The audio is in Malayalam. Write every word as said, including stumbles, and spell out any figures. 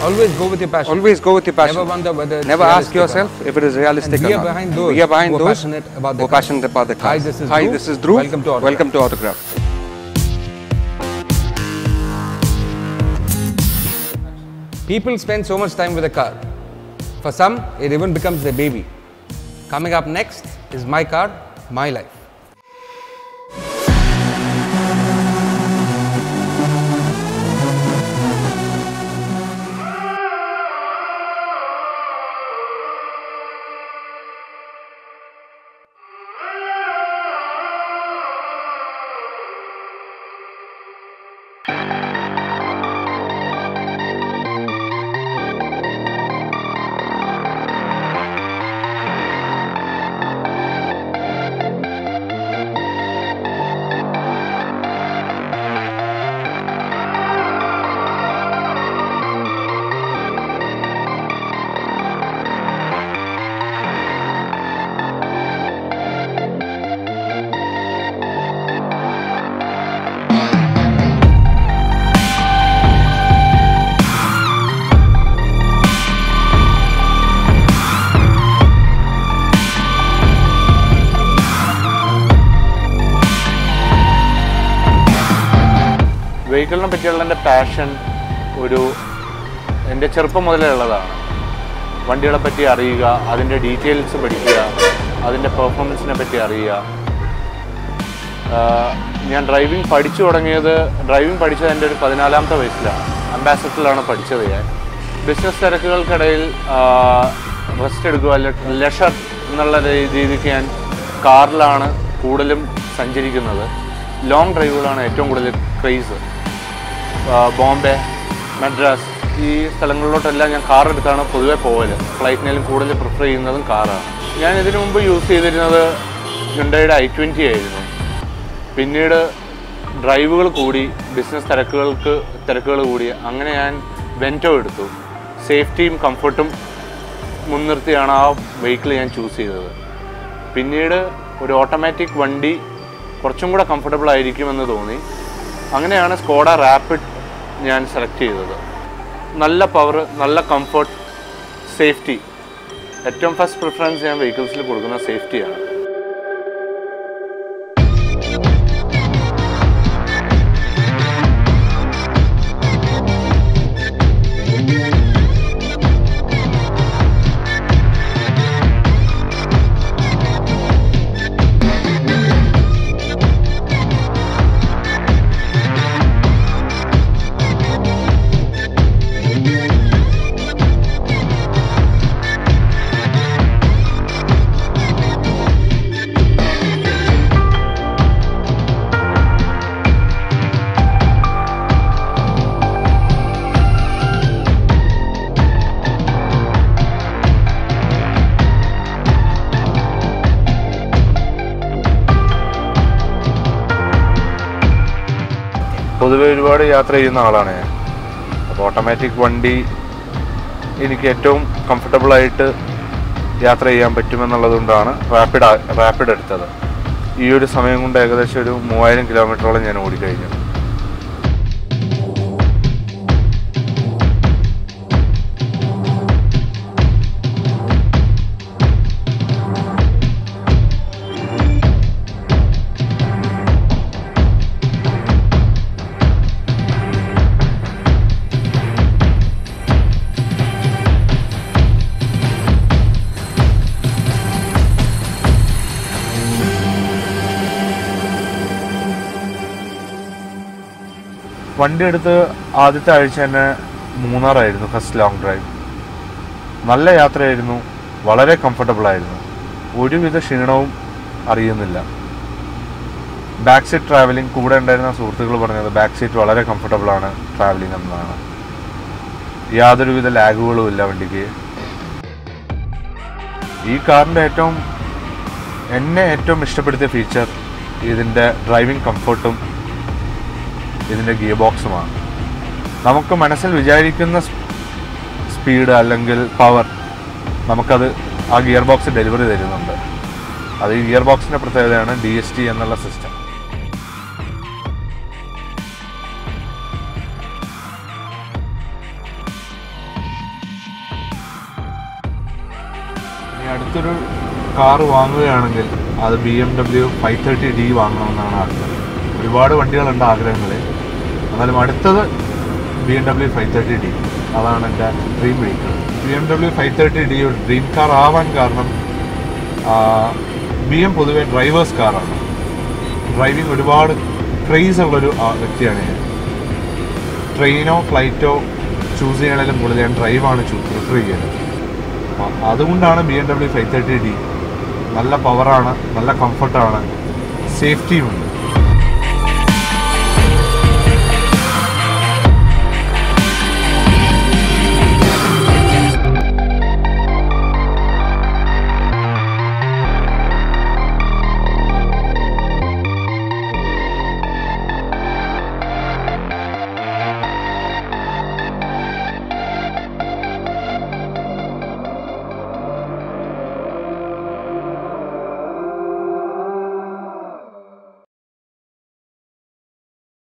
Always go with your passion. Always go with your passion. Never wonder whether it's Never ask realistic yourself or not. if it is realistic And or we are not. behind those we are behind who are those passionate about who the are passionate about the cars. Hi, this is Hi, Dhruv. this is Dhruv. Welcome to Autograph. Welcome to Autograph. People spend so much time with a car. For some, it even becomes their baby. Coming up next is my car, my life. വെഹിക്കിളിനെ പറ്റിയുള്ള എൻ്റെ പാഷൻ ഒരു എൻ്റെ ചെറുപ്പം മുതലേ ഉള്ളതാണ്. വണ്ടികളെ പറ്റി അറിയുക, അതിൻ്റെ ഡീറ്റെയിൽസ് പഠിക്കുക, അതിൻ്റെ പെർഫോമൻസിനെ പറ്റി അറിയുക. ഞാൻ ഡ്രൈവിംഗ് പഠിച്ചു തുടങ്ങിയത് ഡ്രൈവിംഗ് പഠിച്ചത് എൻ്റെ ഒരു പതിനാലാമത്തെ വയസ്സിലാണ്. അംബാസഡറിലാണ് പഠിച്ചത് ഞാൻ. ബിസിനസ് തിരക്കുകൾക്കിടയിൽ റെസ്റ്റ് എടുക്കുക, ലെഷർ എന്നുള്ള രീതിക്ക് ഞാൻ കാറിലാണ് കൂടുതലും സഞ്ചരിക്കുന്നത്. ലോങ് ഡ്രൈവുകളാണ് ഏറ്റവും കൂടുതൽ ക്രേസ്. ബോംബെ, മദ്രാസ് ഈ സ്ഥലങ്ങളിലോട്ടെല്ലാം ഞാൻ കാർ എടുത്താണ് പൊതുവെ പോകൽ. ഫ്ലൈറ്റിനേലും കൂടുതൽ പ്രിഫർ ചെയ്യുന്നതും കാറാണ്. ഞാൻ ഇതിനു മുമ്പ് യൂസ് ചെയ്തിരുന്നത് ഹ്യുണ്ടായിയുടെ ഐ ട്വൻറ്റി ആയിരുന്നു. പിന്നീട് ഡ്രൈവുകൾ കൂടി, ബിസിനസ് തിരക്കുകൾക്ക് തിരക്കുകൾ കൂടി, അങ്ങനെ ഞാൻ വെൻറ്റോ എടുത്തു. സേഫ്റ്റിയും കംഫർട്ടും മുൻനിർത്തിയാണ് ആ വെഹിക്കിൾ ഞാൻ ചൂസ് ചെയ്തത്. പിന്നീട് ഒരു ഓട്ടോമാറ്റിക് വണ്ടി കുറച്ചും കൂടെ കംഫർട്ടബിൾ ആയിരിക്കുമെന്ന് തോന്നി. അങ്ങനെയാണ് സ്കോഡ റാപ്പിഡ് ഞാൻ സെലക്ട് ചെയ്തത്. നല്ല പവർ, നല്ല കംഫർട്ട്, സേഫ്റ്റി. ഏറ്റവും ഫസ്റ്റ് പ്രിഫറൻസ് ഞാൻ വെഹിക്കിൾസിൽ കൊടുക്കുന്ന സേഫ്റ്റിയാണ്. പൊതുവെ ഒരുപാട് യാത്ര ചെയ്യുന്ന ആളാണ് ഞാൻ. അപ്പോൾ ഓട്ടോമാറ്റിക് വണ്ടി എനിക്ക് ഏറ്റവും കംഫർട്ടബിളായിട്ട് യാത്ര ചെയ്യാൻ പറ്റുമെന്നുള്ളതുകൊണ്ടാണ് റാപ്പിഡ് റാപ്പിഡ് എടുത്തത്. ഈ ഒരു സമയം കൊണ്ട് ഏകദേശം ഒരു മൂവായിരം കിലോമീറ്ററോളം ഞാൻ ഓടിക്കഴിഞ്ഞു. വണ്ടി എടുത്ത് ആദ്യത്തെ ആഴ്ച തന്നെ മൂന്നാറായിരുന്നു ഫസ്റ്റ് ലോങ് ഡ്രൈവ്. നല്ല യാത്രയായിരുന്നു, വളരെ കംഫർട്ടബിളായിരുന്നു, ഒരുവിധ ക്ഷീണവും അറിയുന്നില്ല. ബാക്ക് സീറ്റ് ട്രാവലിംഗ്, കൂടെ ഉണ്ടായിരുന്ന സുഹൃത്തുക്കൾ പറഞ്ഞത് ബാക്ക് സീറ്റ് വളരെ കംഫർട്ടബിളാണ് ട്രാവലിംഗ് എന്നതാണ്. യാതൊരുവിധ ലാഗുകളും ഇല്ല വണ്ടിക്ക്. ഈ കാറിൻ്റെ ഏറ്റവും എന്നെ ഏറ്റവും ഇഷ്ടപ്പെടുത്തിയ ഫീച്ചർ ഇതിൻ്റെ ഡ്രൈവിംഗ് കംഫർട്ടും ഇതിൻ്റെ ഗിയർ ബോക്സുമാണ്. നമുക്ക് മനസ്സിൽ വിചാരിക്കുന്ന സ്പീഡ് അല്ലെങ്കിൽ പവർ നമുക്കത് ആ ഗിയർ ബോക്സ് ഡെലിവറി തരുന്നുണ്ട്. അത് ഈ ഗിയർ ബോക്സിൻ്റെ പ്രത്യേകതയാണ് ഡി എസ് ടി എന്നുള്ള സിസ്റ്റം. അടുത്തൊരു കാറ് വാങ്ങുകയാണെങ്കിൽ അത് B M W five thirty D വാങ്ങണമെന്നാണ് ആഗ്രഹം. ഒരുപാട് വണ്ടികളുണ്ട് ആഗ്രഹങ്ങളിൽ, എന്നാലും അടുത്തത് B M W five thirty D, അതാണ് എൻ്റെ dream vehicle. B M W five thirty D ഒരു ഡ്രീം കാർ ആവാൻ കാരണം ബി എം പൊതുവെ ഡ്രൈവേഴ്സ് കാറാണ്. ഡ്രൈവിംഗ് ഒരുപാട് ക്രേസ് ഉള്ളൊരു വ്യക്തിയാണ് ഞാൻ. ട്രെയിനോ ഫ്ലൈറ്റോ ചൂസ് ചെയ്യണേലും കൂടുതൽ ഞാൻ ഡ്രൈവാണ് ചൂസ് പ്രിഫർ ചെയ്യുന്നത്. അതുകൊണ്ടാണ് B M W five thirty D. നല്ല പവറാണ്, നല്ല കംഫർട്ടാണ്, സേഫ്റ്റിയുമുണ്ട്.